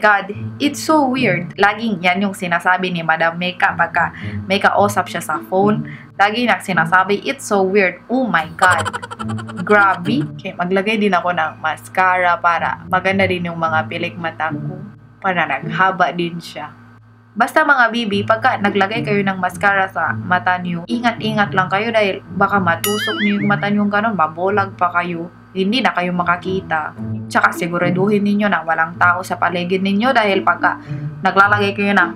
God, it's so weird. Laging yan yung sinasabi ni Madam Mika pagka may kausap siya sa phone. Lagi na sinasabi, it's so weird. Oh my God. Grabe. Okay, maglagay din ako ng mascara para maganda din yung mga pilik mata ko. Para naghaba din siya. Basta mga bibi, pagka naglagay kayo ng mascara sa mata niyo, ingat-ingat lang kayo dahil baka matusok niyo yung mata niyo gano'n, mabolag pa kayo. Hindi na kayo makakita. Tsaka siguraduhin ninyo na walang tao sa paligid ninyo dahil pagka naglalagay kayo ng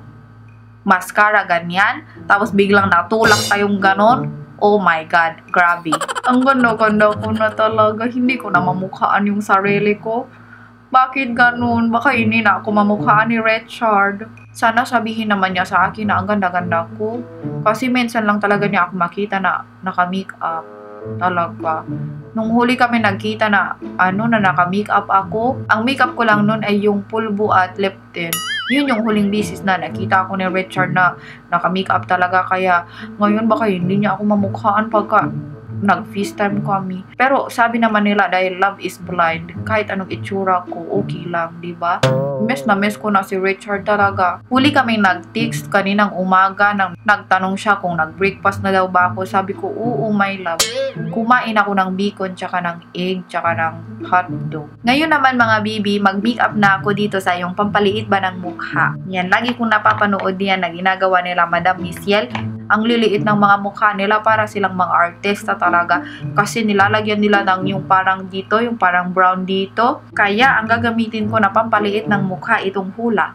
mascara ganyan, tapos biglang natulak kayong gano'n, oh my God, grabe. Ang ganda-ganda ko na talaga, hindi ko na mamukhaan yung sarili ko. Bakit ganun? Baka hindi na ako mamukhaan ni Richard. Sana sabihin naman niya sa akin na ang ganda-ganda ko. Kasi minsan lang talaga niya ako makita na naka-makeup. Talaga. Nung huli kami nagkita na naka-makeup ako. Ang makeup ko lang nun ay yung pulbo at lip tint. Yun yung huling bisis na nakita ako ni Richard na naka-makeup talaga. Kaya ngayon baka hindi niya ako mamukhaan pagka nag-FaceTime kami. Pero sabi naman nila dahil love is blind, kahit anong itsura ko, okay lang, diba? Miss na miss ko na si Richard talaga. Huli kaming nag-text kaninang umaga nang nagtanong siya kung nag-breakfast na daw ba ako. Sabi ko, oo my love. Kumain ako ng bacon, tsaka ng egg, tsaka ng hotdog. Ngayon naman mga bibi, mag-makeup na ako dito sa yung pampaliit ba ng mukha. Yan, lagi kong napapanood yan na ginagawa nila Madam Michelle. Ang liliit ng mga mukha nila para silang mga artista talaga. Kasi nilalagyan nila ng yung parang dito, yung parang brown dito. Kaya ang gagamitin ko na pampaliit ng mukha itong hula.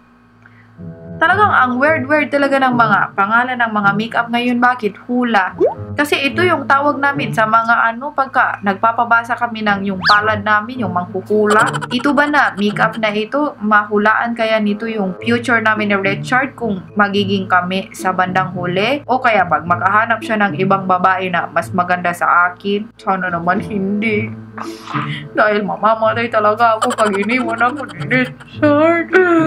Talagang ang weird talaga ng mga pangalan ng mga makeup ngayon. Bakit hula? Kasi ito yung tawag namin sa mga pagka nagpapabasa kami ng yung palad namin, yung manghuhula. Ito ba na makeup na ito, mahulaan kaya nito yung future namin ni Richard kung magiging kami sa bandang huli? O kaya pag makahanap siya ng ibang babae na mas maganda sa akin? Sana naman hindi. Dahil mamamatay talaga ako pag iniwan ako ni Richard.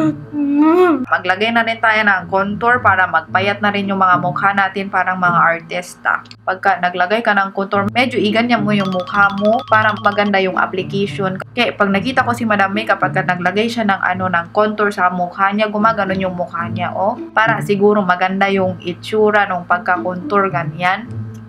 Maglagay na rin tayo ng contour para magpayat na rin yung mga mukha natin parang mga artista. Pagka naglagay ka ng contour, medyo iganyan mo yung mukha mo para maganda yung application. Kaya pag nakita ko si Madam Mika, pagka naglagay siya ng ng contour sa mukha niya, gumaganon yung mukha niya, para siguro maganda yung itsura ng pagka-contour ganyan.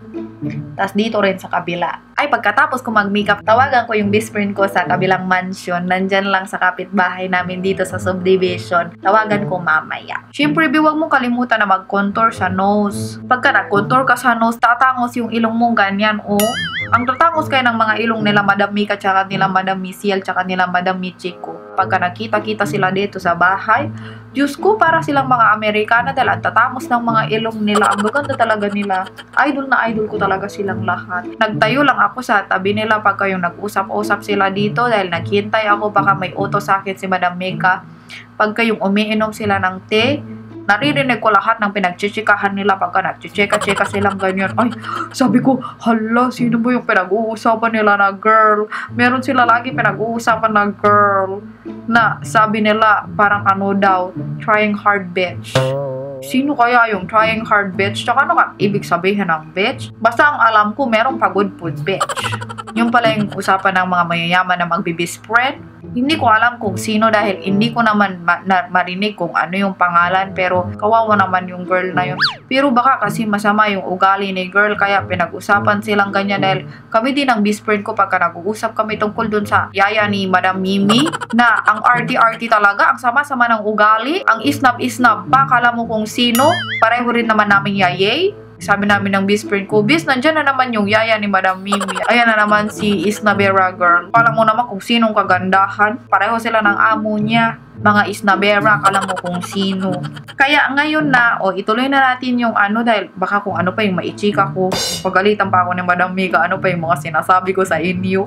Tas dito rin sa kabila. Ay, pagkatapos ko mag-makeup, tawagan ko yung best friend ko sa kabilang mansion. Nandyan lang sa kapitbahay namin dito sa subdivision. Tawagan ko mamaya. Siyempre, huwag mong kalimutan na mag-contour sa nose. Pagka nag-contour ka sa nose, tatangos yung ilong mong ganyan, Ang tatangos kayo ng mga ilong nila Madam Mika, tsaka nila Madam Michelle, tsaka nila Madam Michiko. Pagka nakita-kita sila dito sa bahay, Diyos ko, para silang mga Amerikana dahil ang tatangos ng mga ilong nila. Ang gaganda talaga nila. Idol na idol ko talaga silang lahat. Nagtayo lang ako sa tabi nila pagka yung nag-usap-usap sila dito dahil naghintay ako baka may utos sa akin si Madam Mika. Pagka yung umiinom sila ng tea, naririnig ko lahat ng pinagchichikahan nila pagka nagchichika-chika silang ganyan. Ay, sabi ko, hala, sino ba yung pinag-uusapan nila na girl? Meron sila lagi pinag-uusapan na girl na sabi nila parang daw, trying hard bitch. Sino kaya yung trying hard bitch? Tsaka ibig sabihin ng bitch? Basta ang alam ko, merong pagod food bitch. Yung pala yung usapan ng mga mayayaman na magbe-best friend. Hindi ko alam kung sino dahil hindi ko naman marinig kung ano yung pangalan, pero kawawa naman yung girl na yun. Pero baka kasi masama yung ugali ni girl kaya pinag-usapan silang ganyan dahil kami din ang best friend ko pagka nag-uusap kami tungkol dun sa yaya ni Madam Mimi na ang arty-arty talaga, ang sama-sama ng ugali, ang isnab-isnab pa, kala mo kung sino, pareho rin naman naming yayay. Sabi namin ng best friend ko, bis, nandyan na naman yung yaya ni Madam Mimi. Ayan na naman si Isnabera girl. Alam mo naman kung sinong kagandahan. Pareho sila ng amo niya. Mga Isnabera, alam mo kung sino. Kaya ngayon na, ituloy na natin yung dahil baka kung ano pa yung maichika ko. Pagalitan pa ako ni Madam Mika, ano pa yung mga sinasabi ko sa inyo.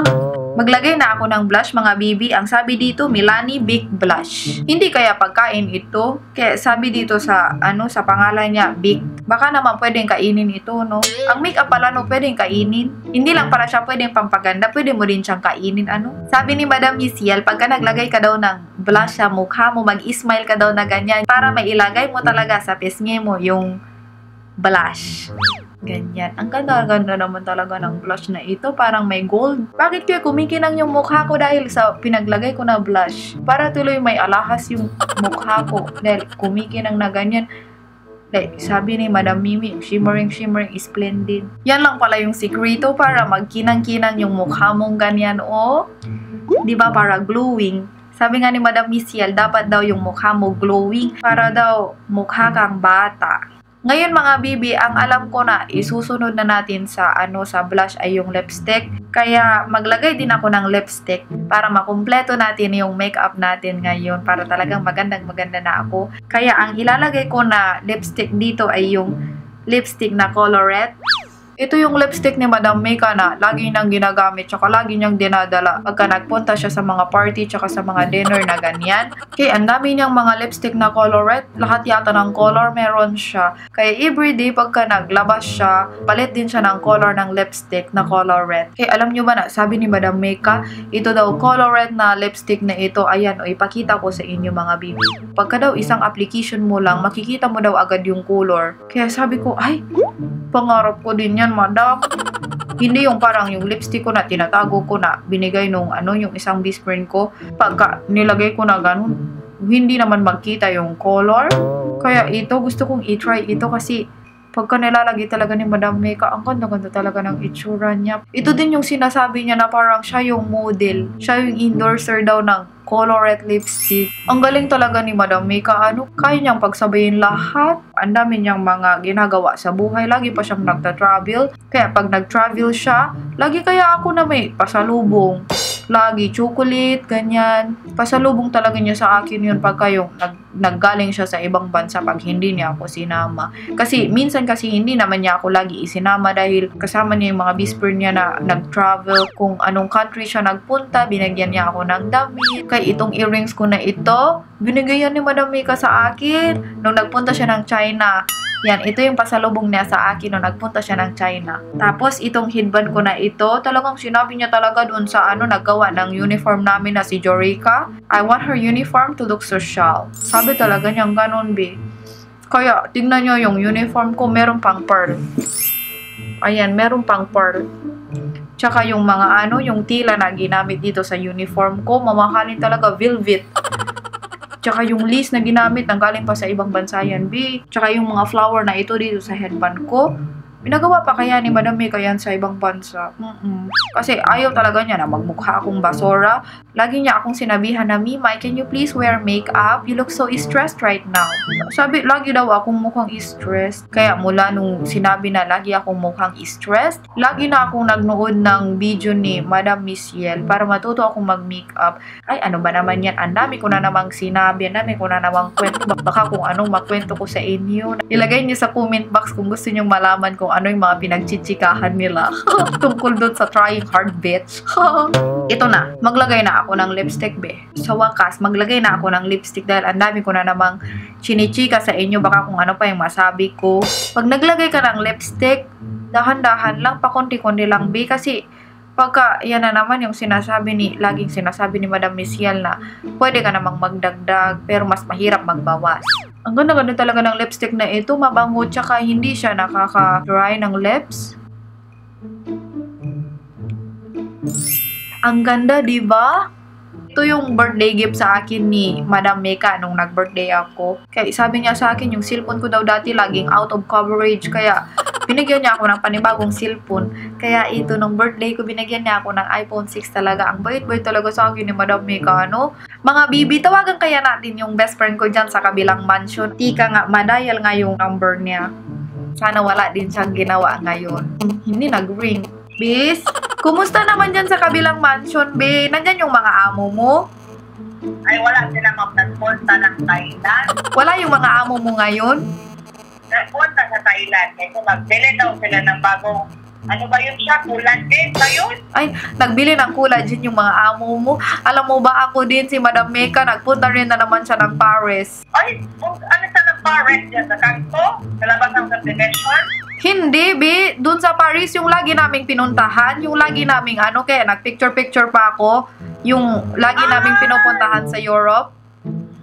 Maglagay na ako ng blush mga bibi. Ang sabi dito, Milani Big Blush. Hindi kaya pagkain ito. Kaya sabi dito sa sa pangalan niya, Big. Baka naman pwedeng kainin ito, no? Ang makeup pala, pwedeng kainin. Hindi lang para siya pwedeng pampaganda, pwede mo din siyang kainin, Sabi ni Madam Michelle, pagka naglagay ka daw ng blush sa mukha mo, mag-smile ka daw na ganyan para may ilagay mo talaga sa pisngi mo yung blush. Ganyan. Ang ganda-ganda naman talaga ng blush na ito. Parang may gold. Bakit kaya kumikinang yung mukha ko dahil sa pinaglagay ko na blush? Para tuloy may alahas yung mukha ko. Dahil kumikinang na ganyan. Like, sabi ni Madam Mimi, shimmering, splendid. Yan lang pala yung sikreto para magkinang-kinang yung mukha mong ganyan. O, di ba para glowing? Sabi nga ni Madam Michelle, dapat daw yung mukha mo glowing para daw mukha kang bata. Ngayon mga bibi, ang alam ko na isusunod na natin sa sa blush ay yung lipstick. Kaya maglagay din ako ng lipstick para makumpleto natin yung makeup natin ngayon para talagang magandang-maganda na ako. Kaya ang ilalagay ko na lipstick dito ay yung lipstick na Colorette. Ito yung lipstick ni Madam Meka na lagi niyang ginagamit tsaka lagi niyang dinadala pagka nagpunta siya sa mga party tsaka sa mga dinner na ganyan. Kaya ang dami niyang mga lipstick na Colorette, lahat yata ng color meron siya. Kaya everyday pagka naglabas siya, palit din siya ng color ng lipstick na Colorette. Kaya alam niyo ba na, sabi ni Madam Meka, ito daw Colorette na lipstick na ito, ayan o ipakita ko sa inyo mga bibi. Pagka daw isang application mo lang, makikita mo daw agad yung color. Kaya sabi ko, ay, pangarap ko din yan, Madam. Hindi yung parang yung lipstick ko na tinatago ko na binigay nung yung isang best friend ko. Pagka nilagay ko na ganun, hindi naman magkita yung color. Kaya ito, gusto kong i-try ito kasi pagka nilalagay talaga ni Madam Meka, ang ganda-ganda talaga ng itsura niya. Ito din yung sinasabi niya na parang siya yung model. Siya yung endorser daw ng Colorette lipstick. Ang galing talaga ni Madam Meka. Kaya niyang pagsabayin lahat. Ang dami niyang mga ginagawa sa buhay. Lagi pa siyang nagta-travel. Kaya pag nag-travel siya, lagi kaya ako na may pasalubong. Lagi chocolate, ganyan. Pasalubong talaga niya sa akin yun pagka yung naggaling siya sa ibang bansa pag hindi niya ako sinama. Kasi minsan kasi hindi naman niya ako lagi isinama dahil kasama niya yung mga whisper niya na nag-travel. Kung anong country siya nagpunta, binigyan niya ako ng damit. Kaya itong earrings ko na ito, binigyan ni Madam Meka sa akin nung nagpunta siya ng China. Yan, ito yung pasalubong niya sa akin nung nagpunta siya ng China. Tapos, itong headband ko na ito, talagang sinabi niya talaga dun sa naggawa ng uniform namin na si Jorika. I want her uniform to look social. Sabi talaga niyang ganun, be. Kaya, tignan niyo yung uniform ko, meron pang pearl. Ayan, meron pang pearl. Tsaka yung mga yung tila na ginamit dito sa uniform ko, mamahalin talaga, velvet. Tsaka yung lace na ginamit, nanggaling pa sa ibang bansa yan, B. Tsaka yung mga flower na ito dito sa headband ko, pinagawa pa kaya ni Madam Meka yan sa ibang bansa. Kasi ayaw talaga niya na magmukha akong basura. Lagi niya akong sinabihan na, Mimay, can you please wear makeup? You look so stressed right now. Sabi, lagi daw akong mukhang stressed. Kaya mula nung sinabi na lagi akong mukhang stressed, lagi na akong nagnood ng video ni Madam Michelle para matuto akong mag-makeup. Ay, ano ba naman yan? Ang dami ko na namang sinabi, ang dami ko na namang kwento. Baka kung anong makwento ko sa inyo. Ilagay niyo sa comment box kung gusto niyo malaman kung ano yung mga pinagchichikahan nila tungkol doon sa trying hard bitch. Ito na, maglagay na ako ng lipstick, be. Sa wakas, maglagay na ako ng lipstick dahil ang dami ko na namang chinichika sa inyo, baka kung ano pa yung masabi ko. Pag naglagay ka ng lipstick, dahan-dahan lang, pakunti-kunti lang, be, kasi pagka yan na naman yung laging sinasabi ni Madam Michelle na pwede ka namang magdagdag pero mas mahirap magbawas. Ang ganda-ganda talaga ng lipstick na ito, mabango tsaka hindi siya nakaka-dry ng lips. Ang ganda, di ba? Ito yung birthday gift sa akin ni Madam Meka nung nag-birthday ako. Kaya sabi niya sa akin, yung cellphone ko daw dati laging out of coverage. Kaya binigyan niya ako ng panibagong cellphone. Kaya ito, nung birthday ko, binigyan niya ako ng iPhone 6 talaga. Ang bait-bait talaga sa akin ni Madam Meka, Mga bibi, tawagan kaya natin yung best friend ko dyan sa kabilang mansion. Tika nga, madial nga yung number niya. Sana wala din siyang ginawa ngayon. Hindi nag-ring. Bis, kumusta naman dyan sa kabilang mansion, be? Nandyan yung mga amo mo? Ay, wala sila magpunta ng Thailand. Wala yung mga amo mo ngayon? Nagpunta sa Thailand. Kasi magbili daw sila ng bagong, ano ba yun siya? Collagen ba yun? Ay, nagbili ng collagen yung mga amo mo. Alam mo ba, ako din, si Madam Meka, nagpunta rin na naman siya ng Paris. Ay, ano sa ng Paris dyan? Sa kanto? Sa labas ng subdivision? Hindi, be. Doon sa Paris, yung lagi naming pinuntahan, yung lagi naming kaya nagpicture-picture pa ako, yung lagi naming pinupuntahan sa Europe.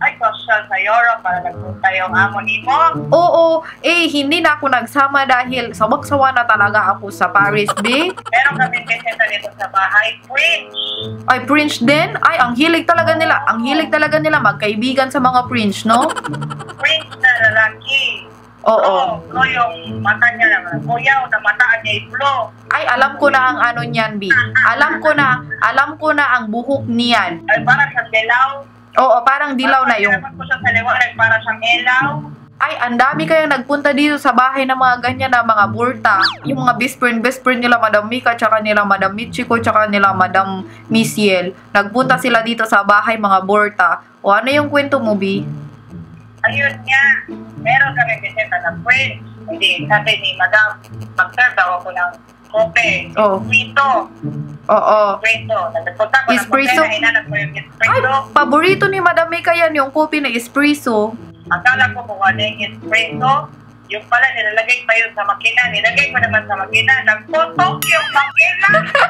ay social sa Europe para nagpunta yung amo ni mo. Oo, hindi na ako nagsama dahil sawak-sawa na talaga ako sa Paris, be. Meron kami bisita dito sa bahay, Prince. Ay, Prince din? Ay, ang hilig talaga nila. Ang hilig talaga nila magkaibigan sa mga Prince, no? Prince na lalaki. Oo. Blue yung mata niya naman. Kuyaw na mata niya yung blue. Ay, alam ko na ang ano niyan, be. Alam ko na ang buhok niyan. Ay, para siyang dilaw. Oo, parang dilaw na yung... Dapat ko siya sa liwanag para siyang ilaw. Ay, ang dami kayang nagpunta dito sa bahay ng mga ganyan na mga burta. Yung mga best friend nila Madam Mika, tsaka nila Madam Michiko, tsaka nila Madam Misiel. Nagpunta sila dito sa bahay mga burta. O ano yung kwento mo, Bi? Ayun nga. Meron kami bisita ng Prince. Hindi, sabi ni Madam, mag-serve daw ako ng kope. Oh. Espresso. Oo. Espresso. Nagpunta ko ng Espresso? kope na hinanap ko yung Ay, espresso. paborito ni Madam Mika yan, yung kopi na espresso. Akala ko kung ano yung espresso, yung pala nilalagay pa yun sa makina. Nilagay ko naman sa makina. Nagtutok yung makina.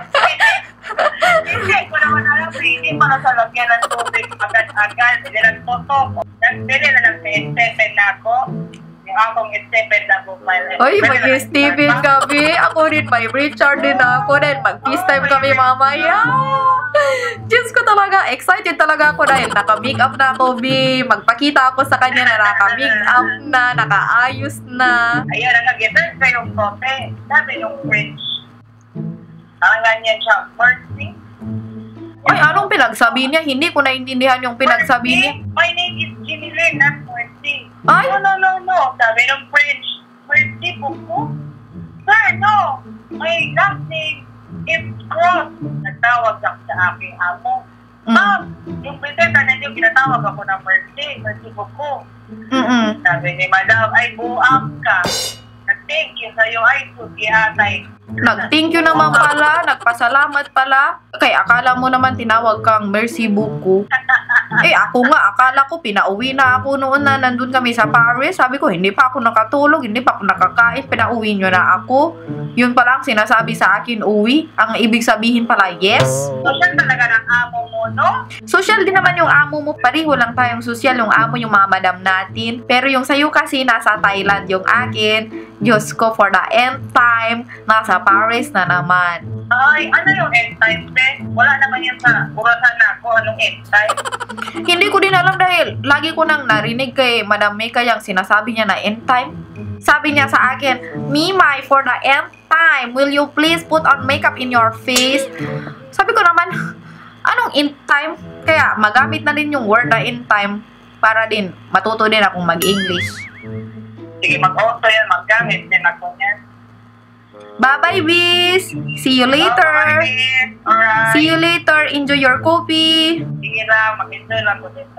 Hindi ko naman alam. Hindi pala sa lagyan ng tubig agad-agad. Hindi nagtutok. Nagbili na lang sa Estepen na ako. Yung akong Estepen na bumalik. Ay, mag-Steven kami. Ako rin, may Richard din ako rin. Mag-peace time kami mamaya. Diyos ko talaga, excited talaga ako dahil naka-makeup na ako, Bi. Magpakita ako sa kanya na naka-makeup na, naka-ayos na. Ayun, ang nag-return ko yung kote. Sabi yung French. Ang ganyan siya, Mercy. Ay, anong pinagsabi niya? Hindi ko naintindihan yung pinagsabi niya. My name is Jimmy Lynn, not Mercy. Ay! No. Sabi ng French, Mercy po po? Sir, no. My last name is Cross. Nagtawag ako sa aking amo. Ma'am, yung bisita na niyo, pinatawag ako ng Mercy. Mercy po po. Sabi ni Madam, ay buang ka. Nag-thank you sa'yo, ay suki atay. Nag-thank you naman pala, nagpasalamat pala. Kaya akala mo naman tinawag kang Mercy Buku. Ako nga, akala ko pinauwi na ako noon na nandun kami sa Paris. Sabi ko, hindi pa ako nakatulog, hindi pa ako nakakain, pinauwi nyo na ako. Yun pala ang sinasabi sa akin, uwi. Ang ibig sabihin pala, yes. Social talaga ng amo mo, no? Social din naman yung amo mo. Pareho lang tayong social, yung amo yung mga madam natin. Pero yung sa'yo kasi nasa Thailand, yung akin, Diyos ko, for the end time, nasa Paris na naman. Ay, ano yung end time, Ben? Wala naman yan sa urasan na ako anong end time. Hindi ko din alam dahil lagi ko nang narinig kay Madam Mika yung sinasabi niya na end time. Sabi niya sa akin, Mimay, for the end time, will you please put on makeup in your face? Sabi ko naman, anong end time? Kaya magamit na din yung word na end time para din matuto din akong mag-English. Sige, mag-auto yan, maggamit din ako yan. Bye-bye, Bis! See you later! Alright. See you later! Enjoy your coffee! Sige lang, mag-enjoy lang ko dito.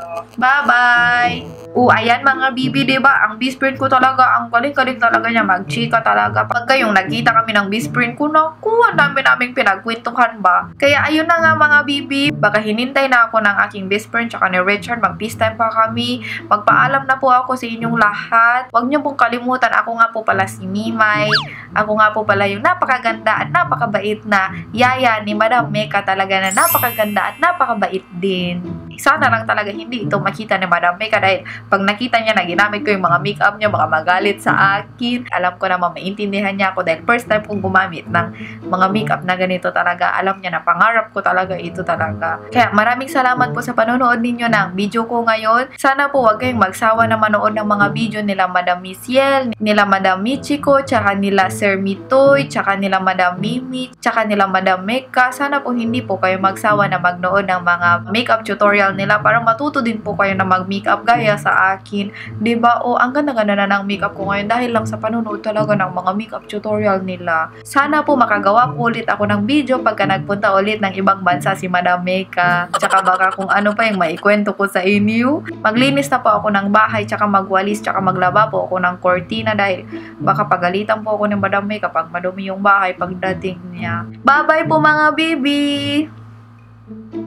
Bye-bye! Ayan mga bibi, diba? Ang best friend ko talaga, ang galing-galing talaga niya mag-chika talaga. Pagka yung nagkita kami ng best friend ko, naku, ang dami naming pinagkwentuhan ba? Kaya ayun na nga mga bibi, baka hinintay na ako ng aking best friend tsaka ni Richard, mag-peace time pa kami. Magpaalam na po ako sa inyong lahat. Huwag niyo pong kalimutan, ako nga po pala si Mimay. Ako nga po pala yung napakaganda at napakabait na yaya ni Madam Mika talaga na napakaganda at napakabait din. Sana lang talaga hindi ito makita ni Madam Mika dahil pag nakita niya na ginamit ko yung mga makeup niya, baka magalit sa akin. Alam ko naman maintindihan niya ako dahil first time kong gumamit ng mga makeup na ganito talaga. Alam niya na pangarap ko talaga ito talaga. Kaya maraming salamat po sa panonood ninyo ng video ko ngayon. Sana po huwag kayong magsawa na manood ng mga video nila Madam Misiel, nila Madam Michiko, tsaka nila Sir Mitoy, tsaka nila Madam Mimi, tsaka nila Madam Mika. Sana po hindi po kayo magsawa na magnood ng mga makeup tutorial nila para matuto din po kayo na mag-makeup gaya sa akin. Diba? Ang ganda-ganda na ng makeup ko ngayon dahil lang sa panonood talaga ng mga makeup tutorial nila. Sana po makagawa po ulit ako ng video pagka nagpunta ulit ng ibang bansa si Madam Mika. Tsaka baka kung ano pa yung maikwento ko sa inyo. Maglinis na po ako ng bahay, tsaka magwalis, tsaka maglaba po ako ng kortina dahil baka pagalitan po ako ni Madam Mika pag madumi yung bahay pagdating niya. Bye-bye po mga baby!